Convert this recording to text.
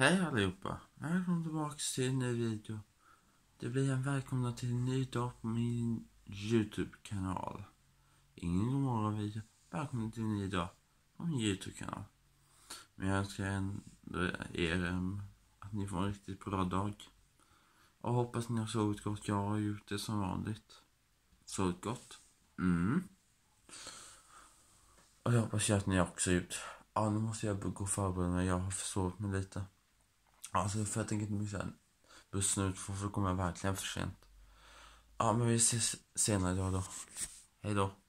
Hej allihopa, välkommen tillbaka till en ny video. Det blir en välkomna till en ny dag på min YouTube-kanal. Ingen god morgon video, välkommen till en ny dag på min YouTube-kanal. Men jag önskar er att ni får en riktigt bra dag. Och hoppas ni har sovit gott, jag har gjort det som vanligt. Sovit gott. Och jag hoppas att ni också gjort. Ja, nu måste jag gå och förbereda mig, jag har försovit mig lite. Alltså för jag tänker inte missa bussen ut för då kommer jag verkligen för sent. Ja, men vi ses senare idag då. Hej då.